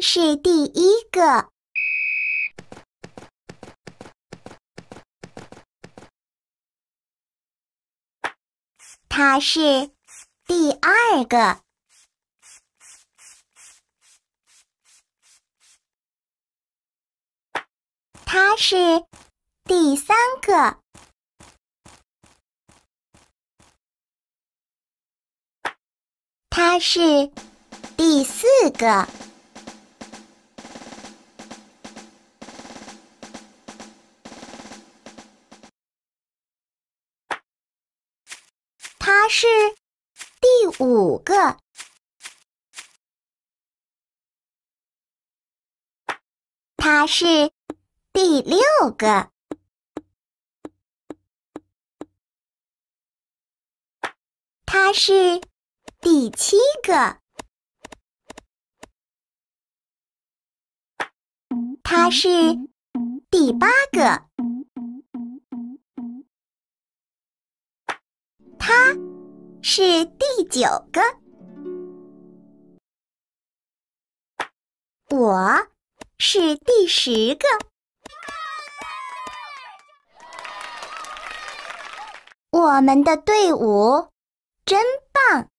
是第一个。他是第二个。他是第三个。他是第四个。他是第五个。他是第六个。他是第七个。他是第八个。他是第九个。我是第10个。我们的队伍真棒！